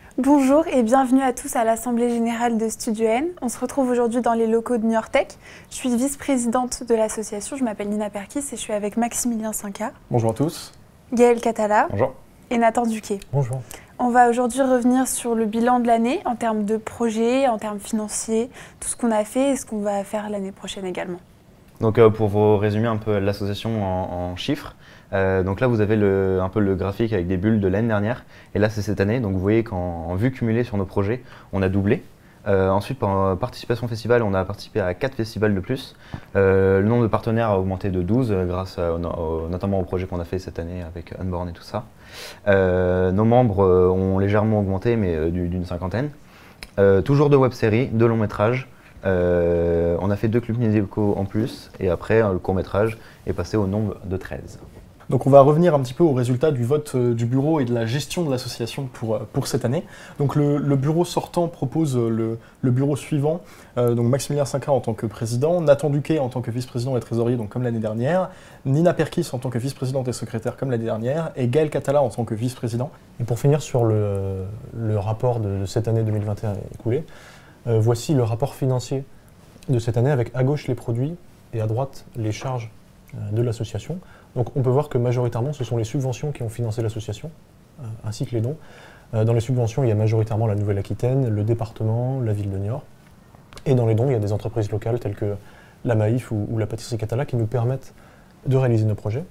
Bonjour et bienvenue à tous à l'Assemblée Générale de Studio N. On se retrouve aujourd'hui dans les locaux de New York Tech. Je suis vice-présidente de l'association, je m'appelle Nina Perkis et je suis avec Maximilien Sinca. Bonjour à tous. Gaël Catala. Bonjour. Et Nathan Duquet. Bonjour. On va aujourd'hui revenir sur le bilan de l'année en termes de projets, en termes financiers, tout ce qu'on a fait et ce qu'on va faire l'année prochaine également. Donc pour vous résumer un peu l'association en chiffres, donc là vous avez un peu le graphique avec des bulles de l'année dernière et là c'est cette année, donc vous voyez qu'en vue cumulée sur nos projets, on a doublé. Ensuite, par participation au festival, on a participé à 4 festivals de plus. Le nombre de partenaires a augmenté de 12 grâce notamment au projet qu'on a fait cette année avec Unborn et tout ça. Nos membres ont légèrement augmenté, mais d'une cinquantaine. Toujours de web-séries, de longs métrages. On a fait 2 clips musicaux en plus et après le court-métrage est passé au nombre de 13. Donc on va revenir un petit peu aux résultats du vote du bureau et de la gestion de l'association pour cette année. Donc le bureau sortant propose le bureau suivant, donc Maximilien Sinca en tant que président, Nathan Duquet en tant que vice-président et trésorier, donc comme l'année dernière, Nina Perkis en tant que vice-présidente et secrétaire comme l'année dernière, et Gaël Catala en tant que vice-président. Et pour finir sur le rapport de cette année 2021 écoulée, voici le rapport financier de cette année avec à gauche les produits et à droite les charges de l'association. Donc on peut voir que majoritairement ce sont les subventions qui ont financé l'association, ainsi que les dons. Dans les subventions, il y a majoritairement la Nouvelle-Aquitaine, le département, la ville de Niort. Et dans les dons, il y a des entreprises locales telles que la Maïf ou la Pâtisserie Catala qui nous permettent de réaliser nos projets.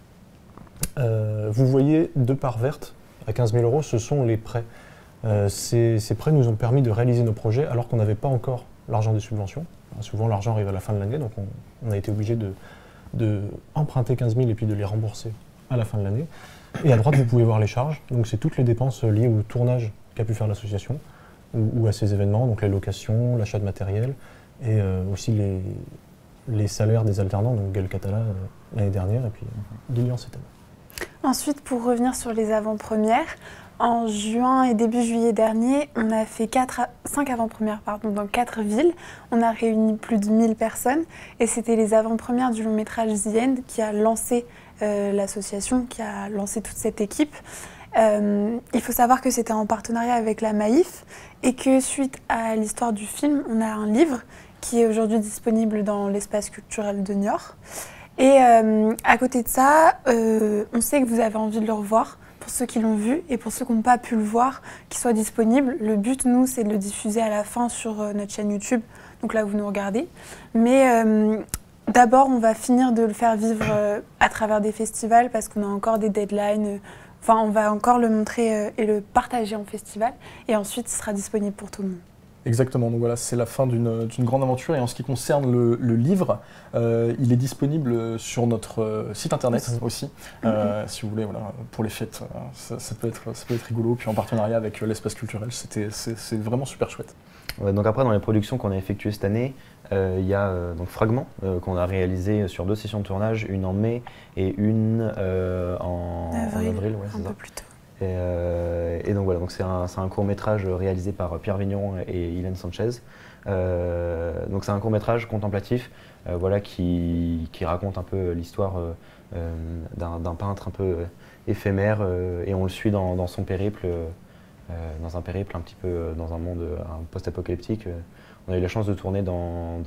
Vous voyez 2 parts vertes à 15 000 €, ce sont les prêts. Ces prêts nous ont permis de réaliser nos projets alors qu'on n'avait pas encore l'argent des subventions. Souvent l'argent arrive à la fin de l'année, donc on a été obligé de emprunter 15 000 et puis de les rembourser à la fin de l'année. Et à droite, vous pouvez voir les charges. Donc c'est toutes les dépenses liées au tournage qu'a pu faire l'association ou à ces événements, donc les locations, l'achat de matériel et aussi les salaires des alternants, donc Gaël Catala l'année dernière et puis Lilian cette année. Ensuite, pour revenir sur les avant-premières, en juin et début juillet dernier, on a fait 5 avant-premières dans 4 villes. On a réuni plus de 1000 personnes et c'était les avant-premières du long métrage The End qui a lancé l'association, qui a lancé toute cette équipe. Il faut savoir que c'était en partenariat avec la Maïf et que suite à l'histoire du film, on a un livre qui est aujourd'hui disponible dans l'espace culturel de Niort. Et à côté de ça, on sait que vous avez envie de le revoir. Pour ceux qui l'ont vu et pour ceux qui n'ont pas pu le voir, qu'il soit disponible. Le but, nous, c'est de le diffuser à la fin sur notre chaîne YouTube. Donc là, vous nous regardez. Mais d'abord, on va finir de le faire vivre à travers des festivals parce qu'on a encore des deadlines. Enfin, on va encore le montrer et le partager en festival. Et ensuite, il sera disponible pour tout le monde. Exactement, donc voilà, c'est la fin d'une grande aventure. Et en ce qui concerne le livre, il est disponible sur notre site internet aussi. Si vous voulez, voilà, pour les fêtes, ça peut être rigolo. Puis en partenariat avec l'espace culturel, c'est vraiment super chouette. Ouais, donc après, dans les productions qu'on a effectuées cette année, il y a donc Fragments qu'on a réalisé sur 2 sessions de tournage, une en mai et une en avril. Ouais, un peu plus tôt. Et donc voilà, donc c'est un court-métrage réalisé par Pierre Vignon et Hélène Sanchez. Donc c'est un court-métrage contemplatif voilà, qui raconte un peu l'histoire d'un peintre un peu éphémère et on le suit dans son périple, dans un périple un petit peu dans un monde post-apocalyptique. On a eu la chance de tourner dans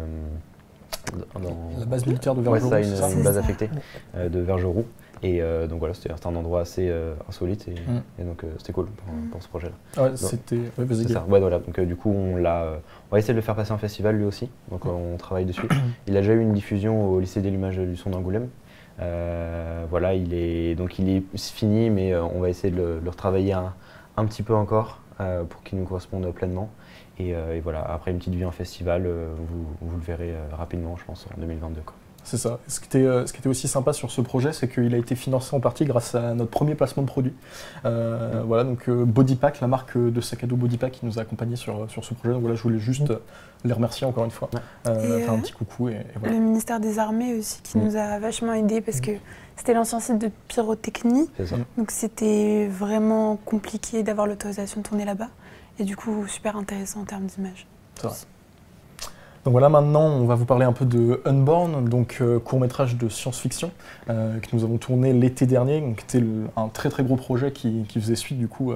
la base militaire de Vergeroux. Ouais, c'est une base affectée de Vergeroux. Et donc voilà, c'était un endroit assez insolite et donc c'était cool pour ce projet-là. Ouais, c'était... Ouais, vas-y. C'est ça, ouais, voilà. Donc du coup, on va essayer de le faire passer en festival lui aussi, donc on travaille dessus. Il a déjà eu une diffusion au lycée des Lumages du son d'Angoulême. Voilà, il est fini, mais on va essayer de le retravailler un petit peu encore pour qu'il nous corresponde pleinement. Et voilà, après une petite vie en festival, vous le verrez rapidement, je pense, en 2022. Quoi. C'est ça. Ce qui était aussi sympa sur ce projet, c'est qu'il a été financé en partie grâce à notre premier placement de produit. Voilà, donc Bodypack, la marque de sac à dos Bodypack qui nous a accompagnés sur ce projet. Donc voilà, je voulais juste les remercier encore une fois, faire un petit coucou. Et voilà. Le ministère des Armées aussi qui nous a vachement aidés parce que c'était l'ancien site de pyrotechnie. Donc c'était vraiment compliqué d'avoir l'autorisation de tourner là-bas. Et du coup, super intéressant en termes d'image. C'est vrai. Donc voilà, maintenant on va vous parler un peu de Unborn, donc court-métrage de science-fiction que nous avons tourné l'été dernier, donc qui était un très très gros projet qui faisait suite du coup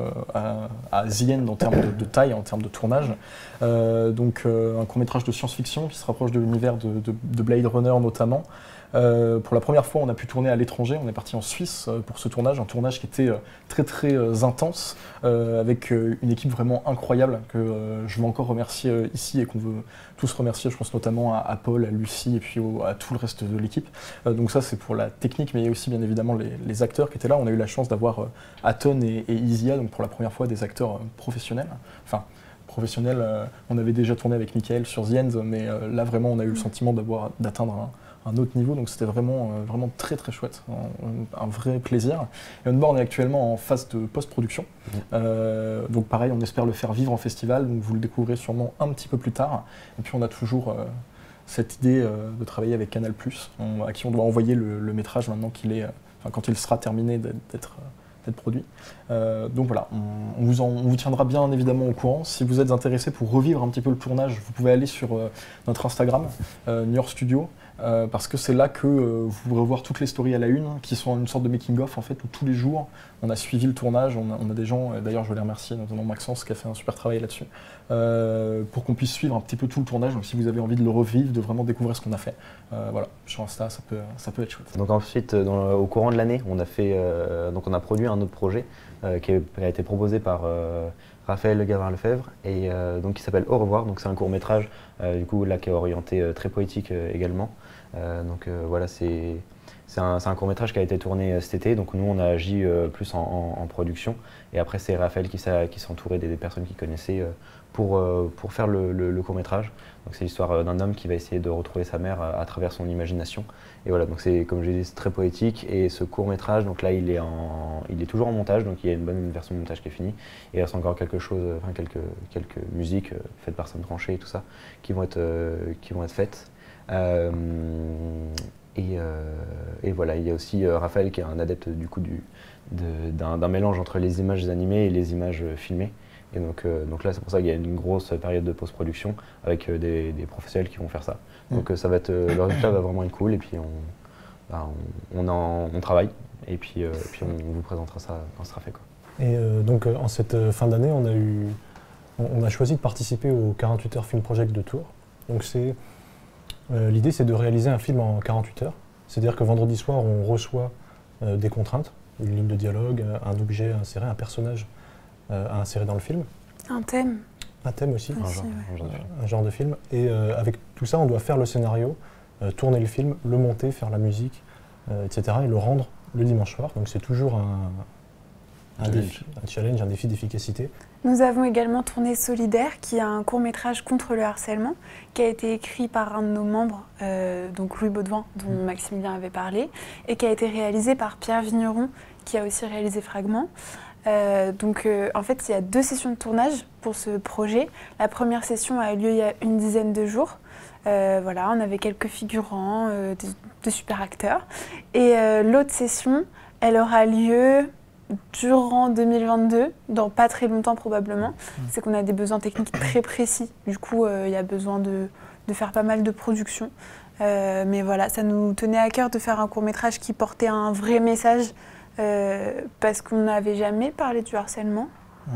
à The End en termes de taille, en termes de tournage. Donc un court-métrage de science-fiction qui se rapproche de l'univers de Blade Runner notamment. Pour la première fois, on a pu tourner à l'étranger. On est parti en Suisse pour ce tournage, un tournage qui était très très intense, avec une équipe vraiment incroyable que je veux encore remercier ici et qu'on veut tous remercier. Je pense notamment à Paul, à Lucie et puis à tout le reste de l'équipe. Donc ça, c'est pour la technique, mais il y a aussi bien évidemment les acteurs qui étaient là. On a eu la chance d'avoir Aton et Isia, donc pour la première fois des acteurs professionnels. Enfin, professionnels, on avait déjà tourné avec Michael sur The End, mais là vraiment, on a eu le sentiment d'atteindre un autre niveau, donc c'était vraiment très très chouette, un vrai plaisir. Et Unborn est actuellement en phase de post-production, donc pareil, on espère le faire vivre en festival, donc vous le découvrirez sûrement un petit peu plus tard. Et puis on a toujours cette idée de travailler avec Canal+, à qui on doit envoyer le métrage maintenant quand il sera terminé d'être produit. Donc voilà, on vous tiendra bien évidemment au courant. Si vous êtes intéressé pour revivre un petit peu le tournage, vous pouvez aller sur notre Instagram, New York Studio, parce que c'est là que vous pourrez voir toutes les stories à la une, qui sont une sorte de making-of en fait, où tous les jours on a suivi le tournage, on a des gens, d'ailleurs je veux les remercier, notamment Maxence qui a fait un super travail là-dessus, pour qu'on puisse suivre un petit peu tout le tournage. Donc si vous avez envie de le revivre, de vraiment découvrir ce qu'on a fait, voilà, sur Insta, ça peut être chouette. Donc ensuite, au courant de l'année, on a produit un autre projet qui a été proposé par Raphaël Gavin-Lefebvre et donc qui s'appelle Au revoir. Donc c'est un court métrage du coup là qui est orienté très poétique également. Donc voilà, c'est un court métrage qui a été tourné cet été. Donc nous on a agi plus en production et après c'est Raphaël qui s'est entouré des personnes qu'il connaissait pour faire le court métrage. Donc c'est l'histoire d'un homme qui va essayer de retrouver sa mère à travers son imagination. Et voilà, donc c'est comme je l'ai dit, c'est très poétique. Et ce court métrage, donc là il est toujours en montage, donc il y a une bonne version de montage qui est finie. Et il reste encore quelques musiques faites par Sam Tranché et tout ça qui vont être faites. Et voilà, il y a aussi Raphaël qui est un adepte du coup d'un mélange entre les images animées et les images filmées. Et donc là, c'est pour ça qu'il y a une grosse période de post-production avec des professionnels qui vont faire ça. Donc le résultat va vraiment être cool et puis on travaille et puis on vous présentera ça quand ce sera fait, quoi. Et donc en cette fin d'année, on a choisi de participer au 48 heures Film Project de Tours. Donc l'idée, c'est de réaliser un film en 48 heures. C'est-à-dire que vendredi soir, on reçoit des contraintes, une ligne de dialogue, un objet à insérer, un personnage à insérer dans le film. Un thème. Un thème aussi, Un genre de film. Et avec tout ça, on doit faire le scénario, tourner le film, le monter, faire la musique, etc. et le rendre le dimanche soir. Donc c'est toujours un challenge, un défi d'efficacité. Nous avons également tourné Solidaire, qui est un court-métrage contre le harcèlement, qui a été écrit par un de nos membres, donc Louis Baudouin, dont Maximilien avait parlé, et qui a été réalisé par Pierre Vigneron, qui a aussi réalisé Fragments. En fait, il y a 2 sessions de tournage pour ce projet. La première session a eu lieu il y a une dizaine de jours. Voilà, on avait quelques figurants, de super acteurs. Et l'autre session, elle aura lieu durant 2022, dans pas très longtemps probablement. C'est qu'on a des besoins techniques très précis. Du coup, il y a besoin de faire pas mal de production. Mais voilà, ça nous tenait à cœur de faire un court-métrage qui portait un vrai message. Parce qu'on n'avait jamais parlé du harcèlement.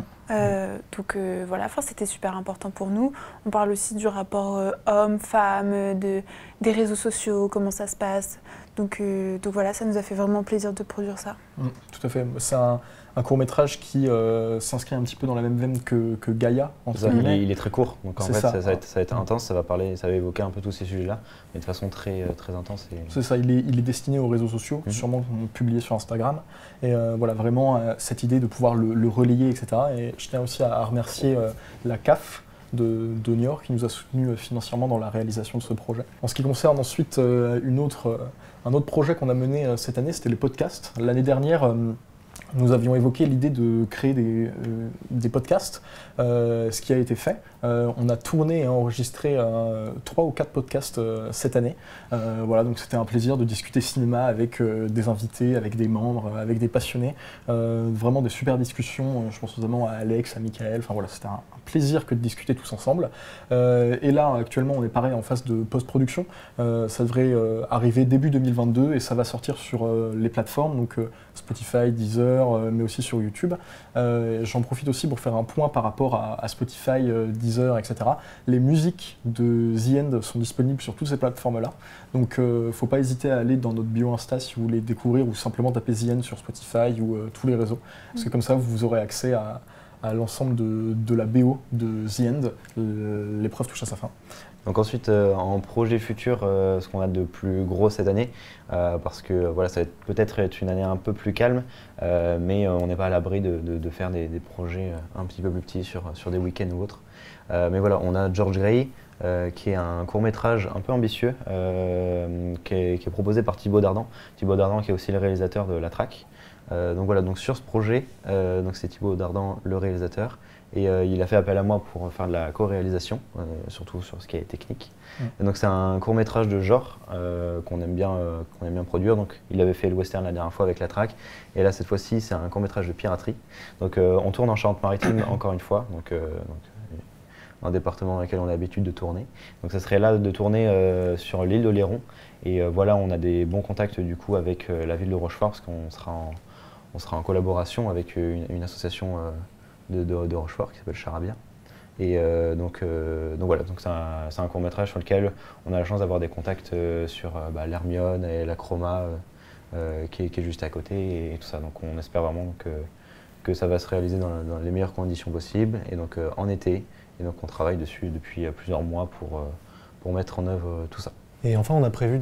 Voilà, c'était super important pour nous. On parle aussi du rapport homme-femme, des réseaux sociaux, comment ça se passe. Donc voilà, ça nous a fait vraiment plaisir de produire ça. Tout à fait. C'est un court-métrage qui s'inscrit un petit peu dans la même veine que Gaïa. Il est très court, donc en fait ça va être intense, ça va évoquer un peu tous ces sujets-là, mais de façon très, très intense. C'est ça, il est destiné aux réseaux sociaux, sûrement publié sur Instagram. Et voilà, vraiment cette idée de pouvoir le relayer, etc. Et je tiens aussi à remercier la CAF de New York qui nous a soutenus financièrement dans la réalisation de ce projet. En ce qui concerne ensuite un autre projet qu'on a mené cette année, c'était les podcasts. L'année dernière, nous avions évoqué l'idée de créer des podcasts, ce qui a été fait. On a tourné et enregistré 3 ou 4 podcasts cette année. Voilà, donc c'était un plaisir de discuter cinéma avec des invités, avec des membres, avec des passionnés. Vraiment des super discussions. Je pense notamment à Alex, à Michael. Enfin voilà, c'était un plaisir que de discuter tous ensemble. Et là, actuellement, on est pareil en phase de post-production. Ça devrait arriver début 2022 et ça va sortir sur les plateformes, donc Spotify, Deezer, mais aussi sur YouTube. J'en profite aussi pour faire un point par rapport à Spotify, Deezer, etc. Les musiques de The End sont disponibles sur toutes ces plateformes-là. Donc, faut pas hésiter à aller dans notre bio Insta si vous voulez découvrir ou simplement taper The End sur Spotify ou tous les réseaux. Parce que comme ça, vous aurez accès à l'ensemble de la BO de The End. L'épreuve touche à sa fin. Donc ensuite, en projet futur, ce qu'on a de plus gros cette année, parce que voilà, ça va peut-être être une année un peu plus calme, mais on n'est pas à l'abri de faire des projets un petit peu plus petits sur des week-ends ou autres. Mais voilà, on a George Grey, qui est un court-métrage un peu ambitieux, qui est proposé par Thibaut Dardan. Thibaut Dardan qui est aussi le réalisateur de La Traque. Donc voilà, donc sur ce projet, donc c'est Thibaut Dardan le réalisateur. Et il a fait appel à moi pour faire de la co-réalisation, surtout sur ce qui est technique. Et donc c'est un court-métrage de genre qu'on aime bien produire. Donc il avait fait le western la dernière fois avec La Traque, et là cette fois-ci c'est un court-métrage de piraterie. Donc on tourne en Charente-Maritime encore une fois, donc un département dans lequel on a l'habitude de tourner. Donc ça serait là de tourner sur l'île d'Oléron. Et voilà, on a des bons contacts du coup avec la ville de Rochefort, parce qu'on sera en collaboration avec une association de Rochefort qui s'appelle Charabia. Et donc voilà, donc c'est un court-métrage sur lequel on a la chance d'avoir des contacts sur l'Hermione et la Chroma qui est juste à côté et tout ça. Donc on espère vraiment que ça va se réaliser dans les meilleures conditions possibles, et donc en été. Et donc on travaille dessus depuis plusieurs mois pour mettre en œuvre tout ça. Et enfin, on a prévu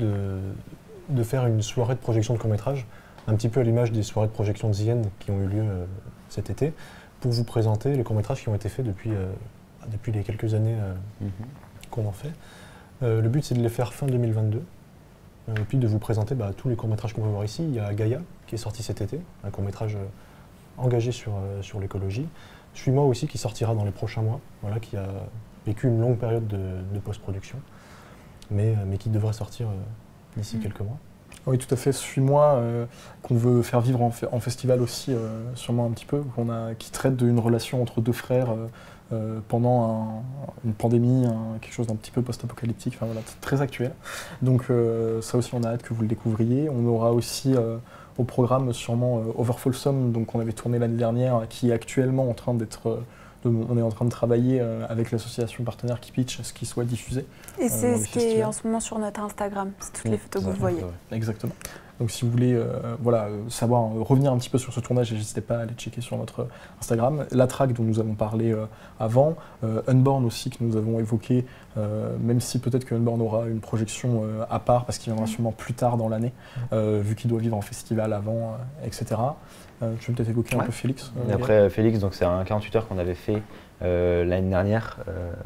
de faire une soirée de projection de court-métrage, un petit peu à l'image des soirées de projection de The End qui ont eu lieu cet été, pour vous présenter les courts-métrages qui ont été faits depuis les quelques années qu'on en fait. Le but, c'est de les faire fin 2022, et puis de vous présenter tous les courts-métrages qu'on peut voir ici. Il y a Gaïa, qui est sorti cet été, un court-métrage engagé sur l'écologie. Suis-moi aussi, qui sortira dans les prochains mois, voilà, qui a vécu une longue période de post-production, mais qui devrait sortir d'ici quelques mois. Oui, tout à fait. Suis-moi, qu'on veut faire vivre en festival aussi, sûrement un petit peu, qui traite d'une relation entre deux frères pendant une pandémie, quelque chose d'un petit peu post-apocalyptique, enfin voilà, très actuel. Donc ça aussi, on a hâte que vous le découvriez. On aura aussi au programme sûrement Overfolsom, donc on avait tourné l'année dernière, qui est actuellement en train d'être... on est en train de travailler avec l'association partenaire qui pitch ce qui soit diffusé. Et c'est ce qui est en ce moment sur notre Instagram, c'est toutes les photos que vous voyez. Exactement. Donc si vous voulez revenir un petit peu sur ce tournage, n'hésitez pas à aller checker sur notre Instagram. La Traque dont nous avons parlé avant, Unborn aussi que nous avons évoqué, même si peut-être que Unborn aura une projection à part parce qu'il viendra sûrement plus tard dans l'année, vu qu'il doit vivre en festival avant, etc. Tu veux peut-être évoquer un peu Félix Et après Félix, donc c'est un 48 heures qu'on avait fait l'année dernière,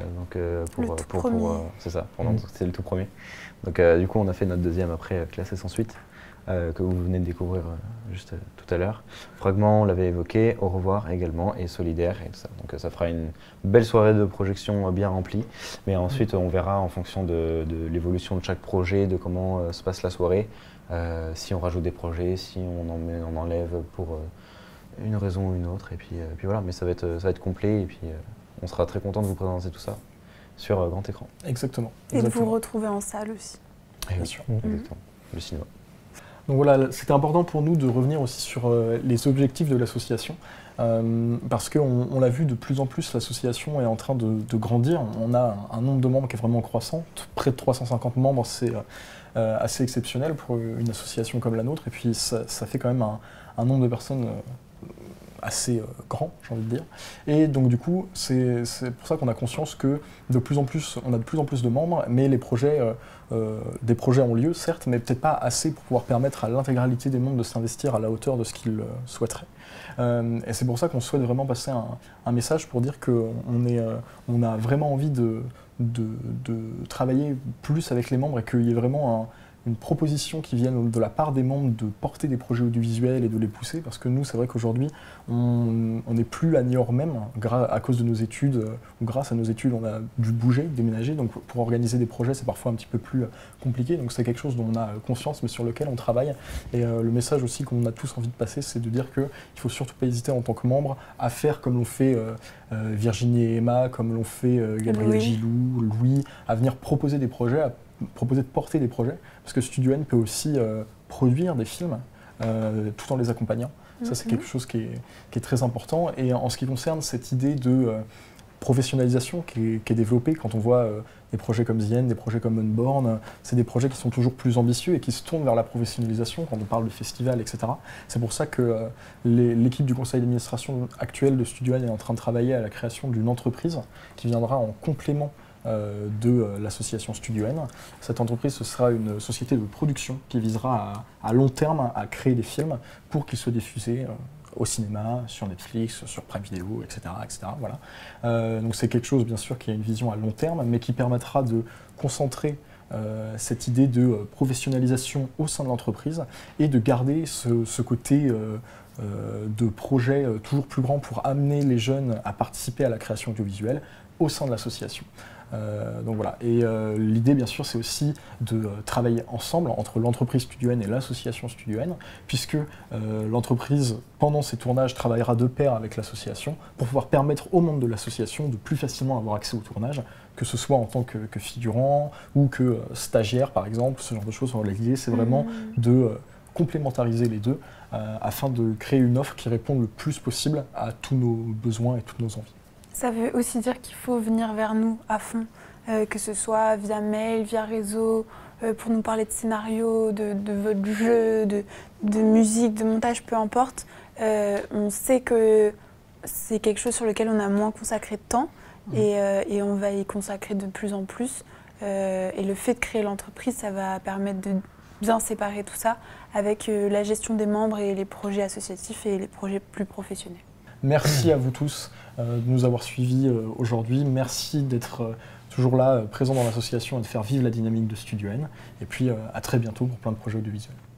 c'est ça, c'est le tout premier. Donc du coup on a fait notre deuxième après, Classé sans suite, que vous venez de découvrir juste tout à l'heure. Fragment, on l'avait évoqué, Au revoir également, et Solidaire et tout ça. Donc ça fera une belle soirée de projection bien remplie, mais ensuite on verra en fonction de l'évolution de chaque projet, de comment se passe la soirée, si on rajoute des projets, si on enlève pour une raison ou une autre, et puis voilà, mais ça va être complet, et puis on sera très content de vous présenter tout ça sur grand écran. Exactement. Et de vous retrouver en salle aussi. Bien sûr. Exactement, le cinéma. Donc voilà, c'était important pour nous de revenir aussi sur les objectifs de l'association, parce qu'on l'a vu, de plus en plus l'association est en train de grandir. On a un nombre de membres qui est vraiment croissant, près de 350 membres, c'est assez exceptionnel pour une association comme la nôtre, et puis ça fait quand même un nombre de personnes assez grand, j'ai envie de dire. Et donc du coup, c'est pour ça qu'on a conscience que on a de plus en plus de membres, mais des projets ont lieu, certes, mais peut-être pas assez pour pouvoir permettre à l'intégralité des membres de s'investir à la hauteur de ce qu'ils souhaiteraient. Et c'est pour ça qu'on souhaite vraiment passer un message pour dire qu'on a vraiment envie de travailler plus avec les membres, et qu'il y ait vraiment une proposition qui vient de la part des membres de porter des projets audiovisuels et de les pousser, parce que nous, c'est vrai qu'aujourd'hui, on n'est plus à Niort même, à cause de nos études, ou grâce à nos études, on a dû bouger, déménager, donc pour organiser des projets, c'est parfois un petit peu plus compliqué, donc c'est quelque chose dont on a conscience, mais sur lequel on travaille. Et le message aussi qu'on a tous envie de passer, c'est de dire qu'il ne faut surtout pas hésiter en tant que membre à faire comme l'ont fait Virginie et Emma, comme l'ont fait Gabriel Gilou, Louis, à venir proposer des projets, à proposer de porter des projets, parce que Studio N peut aussi produire des films tout en les accompagnant. Ça, c'est quelque chose qui est très important. Et en ce qui concerne cette idée de professionnalisation qui est développée, quand on voit des projets comme The End, des projets comme Unborn, c'est des projets qui sont toujours plus ambitieux et qui se tournent vers la professionnalisation quand on parle de festivals, etc. C'est pour ça que l'équipe du conseil d'administration actuelle de Studio N est en train de travailler à la création d'une entreprise qui viendra en complément de l'association Studio N. Cette entreprise, ce sera une société de production qui visera à long terme à créer des films pour qu'ils soient diffusés au cinéma, sur Netflix, sur Prime Video, etc. etc. Voilà. Donc c'est quelque chose, bien sûr, qui a une vision à long terme, mais qui permettra de concentrer cette idée de professionnalisation au sein de l'entreprise et de garder ce côté de projet toujours plus grand pour amener les jeunes à participer à la création audiovisuelle au sein de l'association. Donc voilà. Et l'idée, bien sûr, c'est aussi de travailler ensemble entre l'entreprise Studio N et l'association Studio N, puisque l'entreprise, pendant ses tournages, travaillera de pair avec l'association pour pouvoir permettre aux membres de l'association de plus facilement avoir accès au tournage, que ce soit en tant que figurant ou que stagiaire, par exemple, ce genre de choses. L'idée, c'est vraiment de complémentariser les deux afin de créer une offre qui réponde le plus possible à tous nos besoins et toutes nos envies. Ça veut aussi dire qu'il faut venir vers nous à fond, que ce soit via mail, via réseau, pour nous parler de scénario, de votre jeu, de musique, de montage, peu importe. On sait que c'est quelque chose sur lequel on a moins consacré de temps et on va y consacrer de plus en plus. Et le fait de créer l'entreprise, ça va permettre de bien séparer tout ça avec la gestion des membres et les projets associatifs et les projets plus professionnels. Merci à vous tous de nous avoir suivis aujourd'hui. Merci d'être toujours là, présent dans l'association et de faire vivre la dynamique de Studio N. Et puis à très bientôt pour plein de projets audiovisuels.